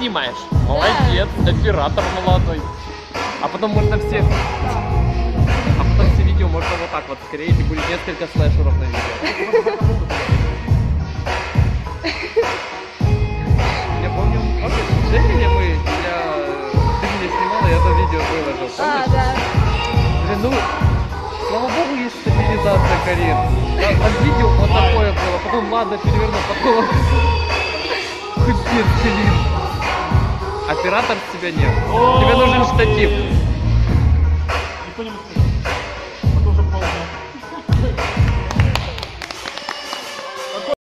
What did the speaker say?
снимаешь. Молодец, оператор молодой. А потом можно все... А потом все видео можно вот так вот скорее, и будет несколько слэшеров на видео. Я помню, в Жене ты меня снимала, я это видео выложил. А, да. Блин, ну, слава богу, есть стабилизация Карин. От видео вот такое было, потом ладно, перевернул, потом хоть блин. Оператор с тебя нет. Тебе нужен штатив.